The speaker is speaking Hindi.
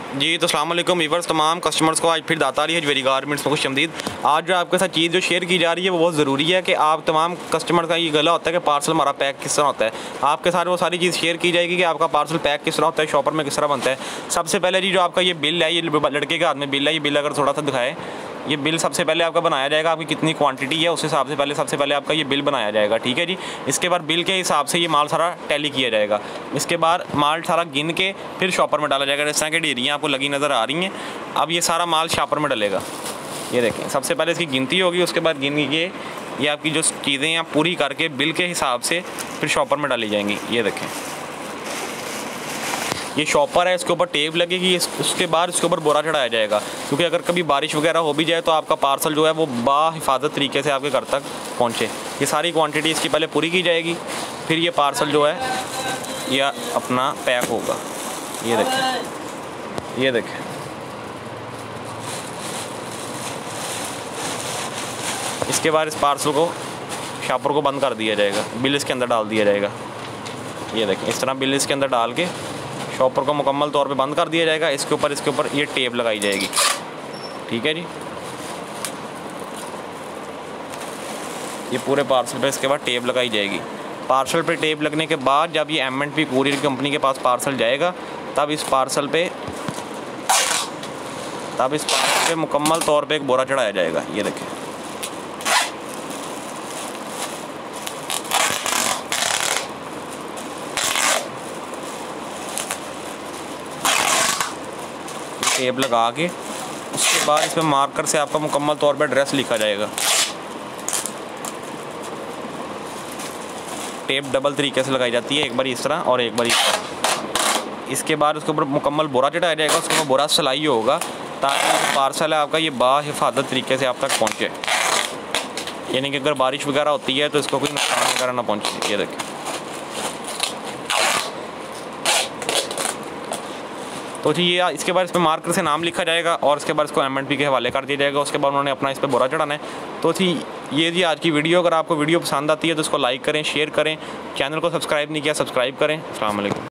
जी तो अस्सलाम वालेकुम वीवर्स, तमाम कस्टमर्स को आज फिर दातारी हजवेरी गारमेंट्स में खुशआमदीद। आज जो आपके साथ चीज़ जो शेयर की जा रही है वो बहुत ज़रूरी है कि आप तमाम कस्टमर का ये गला होता है कि पार्सल हमारा पैक किस तरह होता है। आपके साथ वो सारी चीज़ शेयर की जाएगी कि आपका पार्सल पैक किस तरह होता है, शॉपर में किस तरह बनता है। सबसे पहले जी जो आपका ये बिल है, ये लड़के के हाथ में बिल है, ये बिल अगर थोड़ा सा दिखाए, ये बिल सबसे पहले आपका बनाया जाएगा, आपकी कितनी क्वांटिटी है उस हिसाब से सबसे पहले आपका ये बिल बनाया जाएगा, ठीक है जी। इसके बाद बिल के हिसाब से ये माल सारा टैली किया जाएगा। इसके बाद माल सारा गिन के फिर शॉपर में डाला जाएगा। इस तरह की डेरियाँ आपको लगी नज़र आ रही हैं। अब ये सारा माल शॉपर में डलेगा। ये देखें, सबसे पहले इसकी गिनती होगी, उसके बाद गिन के ये आपकी जो चीज़ें हैं पूरी करके बिल के हिसाब से फिर शॉपर में डाली जाएंगी। ये देखें, ये शॉपर है, इसके ऊपर टेप लगेगी, उसके बाद इसके ऊपर बोरा चढ़ाया जाएगा, क्योंकि अगर कभी बारिश वगैरह हो भी जाए तो आपका पार्सल जो है वो बाहिफाजत तरीके से आपके घर तक पहुंचे। ये सारी क्वांटिटी इसकी पहले पूरी की जाएगी, फिर ये पार्सल जो है ये अपना पैक होगा। ये देखें, ये देखें, इसके बाद इस पार्सल को शॉपर को बंद कर दिया जाएगा, बिल इसके अंदर डाल दिया जाएगा। ये देखें, इस तरह बिल इसके अंदर डाल के शॉपर को मुकम्मल तौर पे बंद कर दिया जाएगा। इसके ऊपर ये टेप लगाई जाएगी, ठीक है जी। ये पूरे पार्सल पे इसके बाद टेप लगाई जाएगी। पार्सल पे टेप लगने के बाद जब ये M&P कुरियर कंपनी के पास पार्सल जाएगा तब इस पार्सल पे मुकम्मल तौर पे एक बोरा चढ़ाया जाएगा। ये देखें, टेप लगा के उसके बाद इस पर मार्कर से आपका मुकम्मल तौर पे एड्रेस लिखा जाएगा। टेप डबल तरीके से लगाई जाती है, एक बार इस तरह और एक बार इस तरह। इसके बाद उसके ऊपर मुकम्मल बोरा चढ़ाया जाएगा, उसके ऊपर बोरा सिलाई होगा ताकि पार्सल है आपका ये बाहिफाजत तरीके से आप तक पहुँचे, यानी कि अगर बारिश वगैरह होती है तो इसको कोई नुकसान वगैरह ना पहुँचे। ये देखें, तो जी ये इसके बाद इस पर मार्कर से नाम लिखा जाएगा और इसके बाद इसको M&P के हवाले कर दिया जाएगा। उसके बाद उन्होंने अपना इस पर बोरा चढ़ाना है। तो जी ये जी आज की वीडियो, अगर आपको वीडियो पसंद आती है तो इसको लाइक करें, शेयर करें, चैनल को सब्सक्राइब नहीं किया सब्सक्राइब करें। अस्सलाम वालेकुम।